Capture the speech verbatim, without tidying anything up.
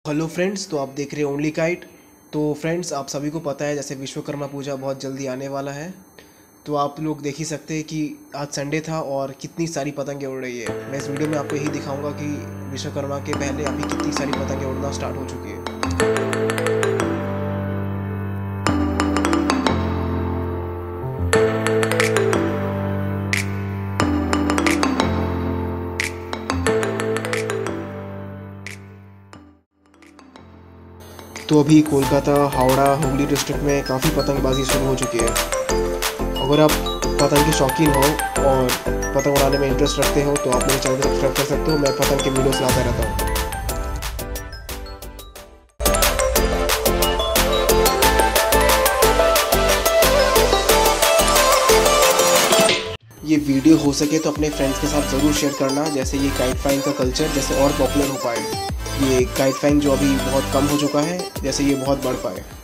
Hello friends, तो आप देख रहे हैं ओनली काइट। तो फ्रेंड्स, आप सभी को पता है जैसे विश्वकर्मा पूजा बहुत जल्दी आने वाला है। तो आप लोग देख ही सकते हैं कि आज संडे था और कितनी सारी पतंगें उड़ रही है। मैं इस वीडियो में आपको यही दिखाऊंगा कि विश्वकर्मा के पहले अभी कितनी सारी पतंगें उड़ना स्टार्ट हो चुकी है। तो अभी कोलकाता, हावड़ा, हुगली डिस्ट्रिक्ट में काफ़ी पतंगबाजी शुरू हो चुकी है। अगर आप पतंग के शौकीन हो और पतंग उड़ाने में इंटरेस्ट रखते हो तो आप मेरे चैनल को सब्सक्राइब कर सकते हो। मैं पतंग के वीडियोस लाता रहता हूँ। ये वीडियो हो सके तो अपने फ्रेंड्स के साथ ज़रूर शेयर करना, जैसे ये काइट फ्लाइंग का कल्चर जैसे और पॉपुलर हो पाए। ये काइट फ्लाइंग जो अभी बहुत कम हो चुका है, जैसे ये बहुत बढ़ पाए।